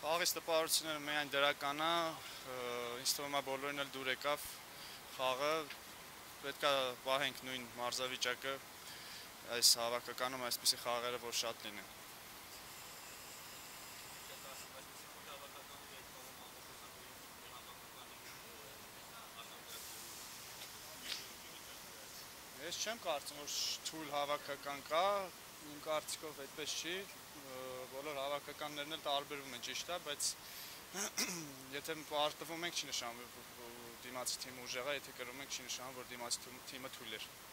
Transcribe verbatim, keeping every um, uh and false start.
Խաղի տպավորությունները միայն դրական է, ինձ թվում է բոլորին էլ դուր եկավ խաղը, պետք է պահենք նույն մարզավիճակը այս հավաքականում այսպիսի խաղերը որ շատ լինեն։ Ես չեմ կարծում, որ թույլ հավաքական կա, իմ կարծիքով այդպես չի, բոլոր հավաքականներն էլ տարբերվում են ճիշտ է, բայց եթե պարտվում ենք չի նշանակում, որ դիմացի թիմը ուժեղ է, եթե կրում ենք չի նշանակում, որ դիմացի թիմը թույլ էր։